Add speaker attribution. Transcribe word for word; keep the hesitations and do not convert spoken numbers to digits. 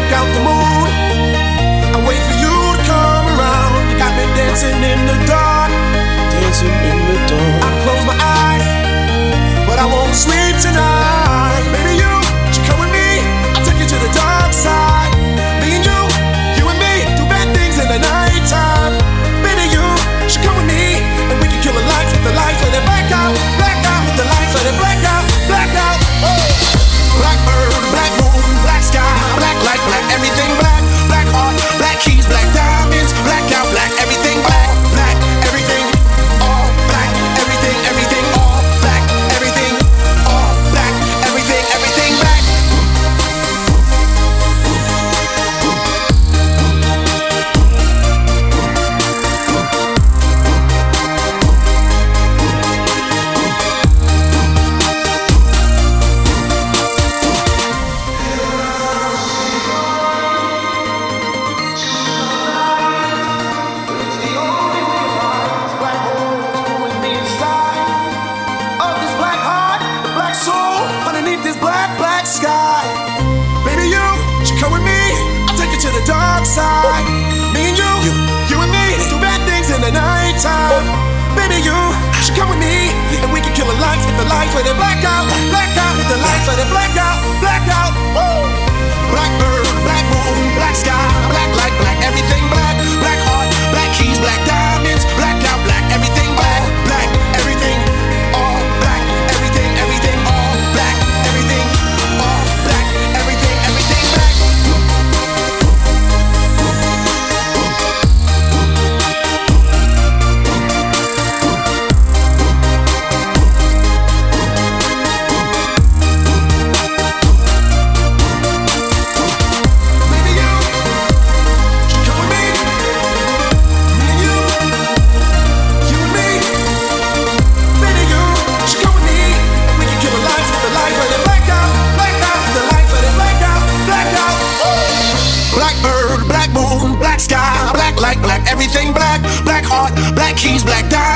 Speaker 1: look out the moon. I wait for you to come around. You got me dancing in the dark, dancing in the dark. I close my eyes, but I won't sleep tonight. Baby, you should come with me. I'll take you to the dark side. Me and you, you and me, do bad things in the nighttime. Baby, you should come with me, and we can kill the lights, hit the lights, let it black out, black out, hit the lights, let it black out, black out. Oh. Blackbird, black moon, black sky, black light, black everything black, black heart, black keys, black diamonds, black out, black everything black, black everything, all black, everything, everything, all black, everything, all black, everything, everything black. This black, black sky. Baby, you should come with me. I'll take you to the dark side. Me and you, you, you and me, do bad things in the nighttime. Baby, you should come with me, and we can kill the lights, hit the lights, let it black out, black out, hit the lights, let it black out, black out. Woo! Blackbird, black moon, black sky, black light, black everything black, black heart, black keys, black diamonds, black out, black everything black, black everything, all black, everything, everything, all black. Everything, all black, everything, everything black. Baby, you should come with me. Me and you, you and me. Baby, you should come with me. We can kill the lights, hit the lights, let it black out, black out, hit the lights, let it black out, black out. Blackbird, black moon, black sky, black light, black everything black, black heart, black keys, black diamonds.